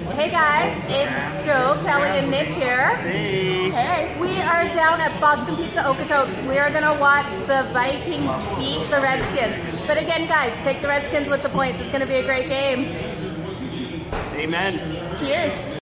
Hey guys, it's Joe, Kelly, and Nick here. Hey. Hey. We are down at BP Okotoks. We are going to watch the Vikings beat the Redskins. But again, guys, take the Redskins with the points. It's going to be a great game. Amen. Cheers.